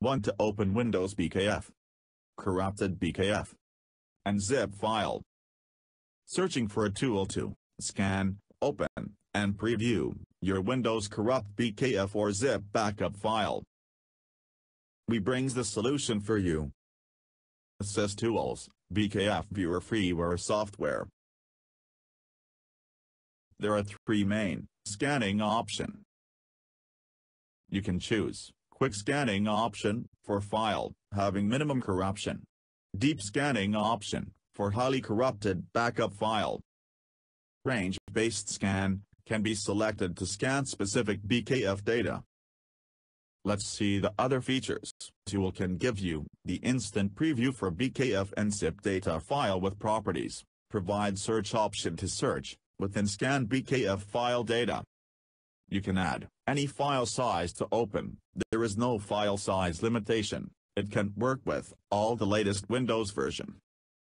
Want to open Windows BKF, corrupted BKF, and zip file. Searching for a tool to scan, open, and preview your Windows corrupt BKF or zip backup file. We brings the solution for you. SysTools BKF Viewer Freeware software. There are three main scanning options. You can choose quick scanning option for file having minimum corruption. Deep scanning option for highly corrupted backup file. Range-based scan can be selected to scan specific BKF data. Let's see the other features. Tool can give you the instant preview for BKF and zip data file with properties. Provide search option to search within scan BKF file data. You can add any file size to open. There is no file size limitation. It can work with all the latest Windows version.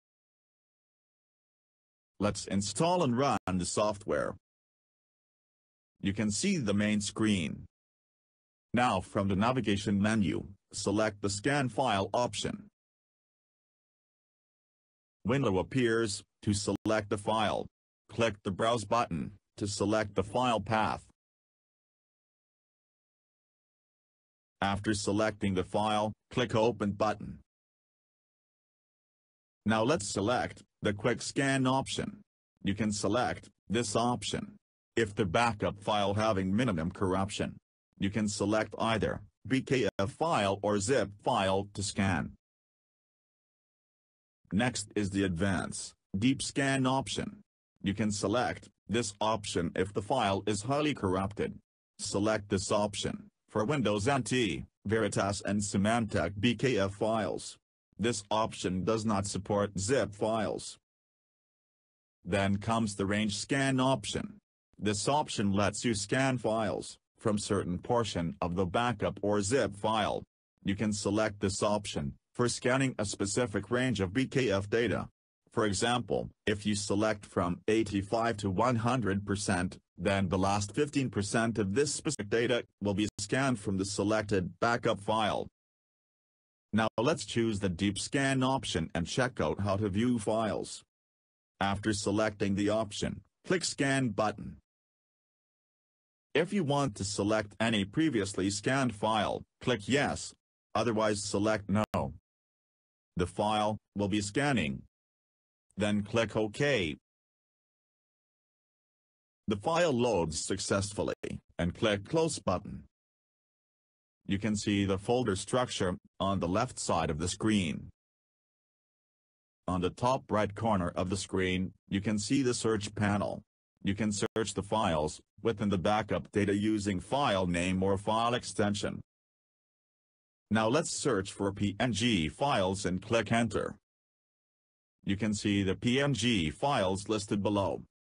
Let's install and run the software. You can see the main screen. Now from the navigation menu, select the Scan File option. Window appears. To select the file, click the Browse button to select the file path. After selecting the file, click Open button. Now let's select the Quick Scan option. You can select this option. If the backup file having minimum corruption, you can select either BKF file or zip file to scan. Next is the Advanced Deep Scan option. You can select this option if the file is highly corrupted. Select this option for Windows NT, Veritas and Symantec BKF files. This option does not support zip files. Then comes the Range Scan option. This option lets you scan files from certain portion of the backup or zip file. You can select this option for scanning a specific range of BKF data. For example, if you select from 85 to 100%, then the last 15% of this specific data will be scanned from the selected backup file. Now let's choose the Deep Scan option and check out how to view files. After selecting the option, click Scan button. If you want to select any previously scanned file, click Yes, otherwise select No. The file will be scanning. Then click OK. The file loads successfully, and click Close button. You can see the folder structure on the left side of the screen. On the top right corner of the screen, you can see the search panel. You can search the files within the backup data using file name or file extension. Now let's search for PNG files and click Enter. You can see the PNG files listed below.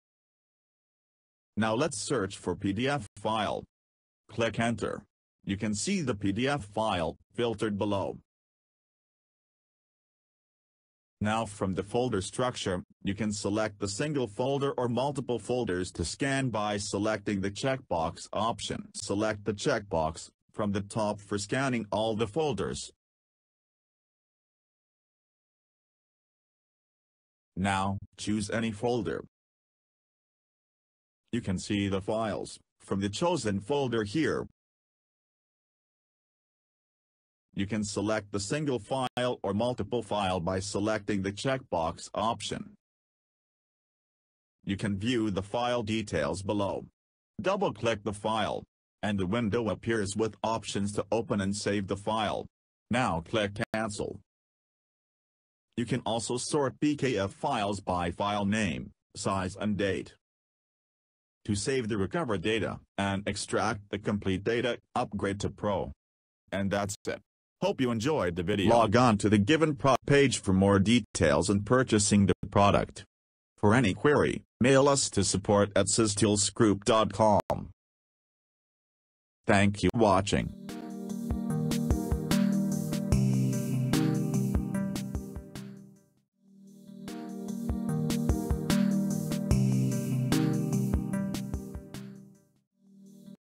Now let's search for PDF file. Click Enter. You can see the PDF file filtered below. Now from the folder structure, you can select the single folder or multiple folders to scan by selecting the checkbox option. Select the checkbox from the top for scanning all the folders. Now, choose any folder. You can see the files from the chosen folder here. You can select the single file or multiple file by selecting the checkbox option. You can view the file details below. Double-click the file, and the window appears with options to open and save the file. Now click Cancel. You can also sort BKF files by file name, size and date. To save the recovered data and extract the complete data, upgrade to Pro. And that's it. Hope you enjoyed the video. Log on to the given page for more details and purchasing the product. For any query, mail us to support@systoolsgroup.com. Thank you for watching.